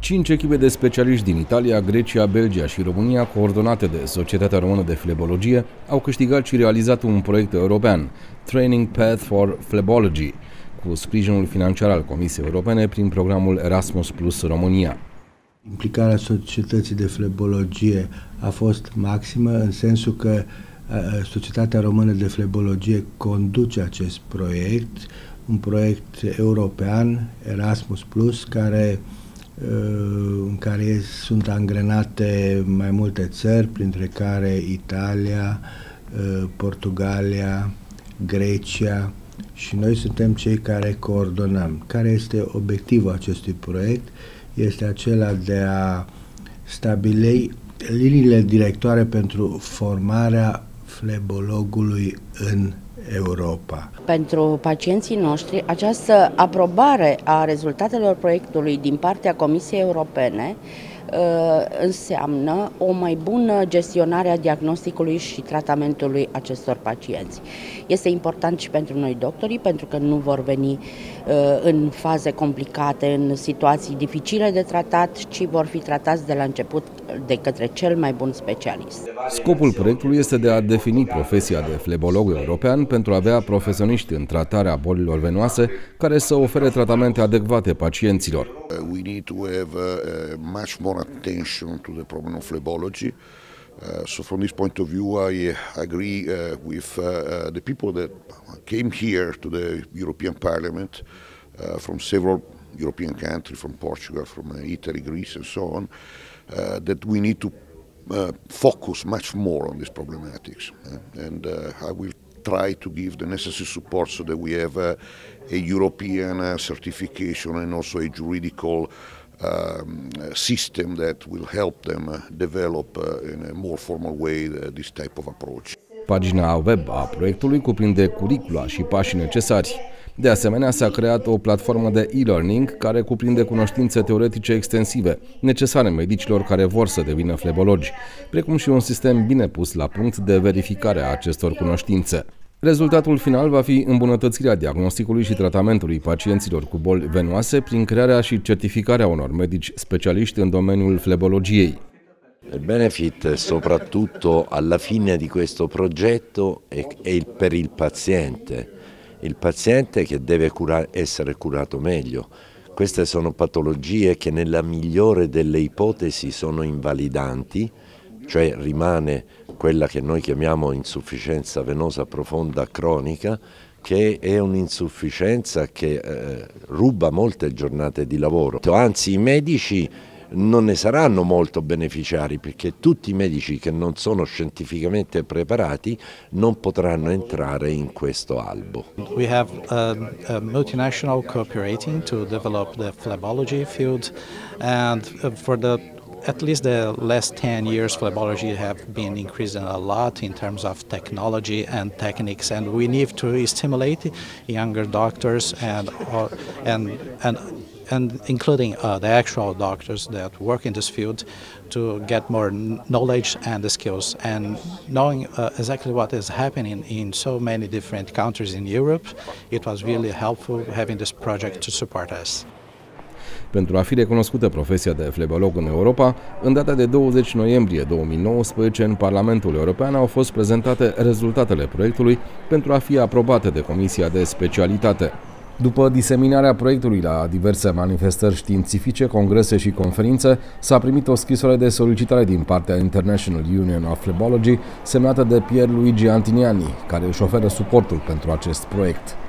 5 echipe de specialiști din Italia, Grecia, Belgia și România, coordonate de Societatea Română de Flebologie, au câștigat și realizat un proiect european, Training Path for Flebology, cu sprijinul financiar al Comisiei Europene prin programul Erasmus Plus România. Implicarea societății de flebologie a fost maximă, în sensul că Societatea Română de Flebologie conduce acest proiect, un proiect european, Erasmus Plus, în care sunt angrenate mai multe țări, printre care Italia, Portugalia, Grecia, și noi suntem cei care coordonăm. Care este obiectivul acestui proiect? Este acela de a stabili liniile directoare pentru formarea flebologului în Europa. Pentru pacienții noștri, această aprobare a rezultatelor proiectului din partea Comisiei Europene înseamnă o mai bună gestionare a diagnosticului și tratamentului acestor pacienți. Este important și pentru noi doctorii, pentru că nu vor veni în faze complicate, în situații dificile de tratat, ci vor fi tratați de la început de către cel mai bun specialist. Scopul proiectului este de a defini profesia de flebolog european pentru a avea profesioniști în tratarea bolilor venoase care să ofere tratamente adecvate pacienților. We need to have much more attention to the problem of phlebology. So from this point of view, I agree with the people that came here to the European Parliament from several European countries, from Portugal, from Italy, Greece and so on, that we need to focus much more on these problematics. And I will try to give the necessary support so that we have a European certification and also a juridical system that will help them develop in a more formal way this type of approach. Pagina web a proiectului cuprinde curicula și pașii necesari. De asemenea, s-a creat o platformă de e-learning care cuprinde cunoștințe teoretice extensive, necesare medicilor care vor să devină flebologi, precum și un sistem bine pus la punct de verificare a acestor cunoștințe. Rezultatul final va fi îmbunătățirea diagnosticului și tratamentului pacienților cu boli venoase prin crearea și certificarea unor medici specialiști în domeniul flebologiei. Il benefit soprattutto alla fine di questo progetto è per il paziente che deve essere curato meglio. Queste sono patologie che nella migliore delle ipotesi sono invalidanti, cioè rimane quella che noi chiamiamo insufficienza venosa profonda cronica, che è un'insufficienza che ruba molte giornate di lavoro. Anzi, i medici non ne saranno molto beneficiari, perché tutti i medici che non sono scientificamente preparati non potranno entrare in questo albo. We have a multinational cooperating to develop the phlebology field, and for at least the last 10 years, phlebology have been increasing a lot in terms of technology and techniques, and we need to stimulate younger doctors and including the actual doctors that work in this field to get more knowledge and the skills. And knowing exactly what is happening in so many different countries in Europe, it was really helpful having this project to support us. Pentru a fi recunoscută profesia de flebolog în Europa, în data de 20 noiembrie 2019, în Parlamentul European au fost prezentate rezultatele proiectului pentru a fi aprobate de Comisia de Specialitate. După diseminarea proiectului la diverse manifestări științifice, congrese și conferințe, s-a primit o scrisoare de solicitare din partea International Union of Phlebology, semnată de Pierluigi Antiniani, care își oferă suportul pentru acest proiect.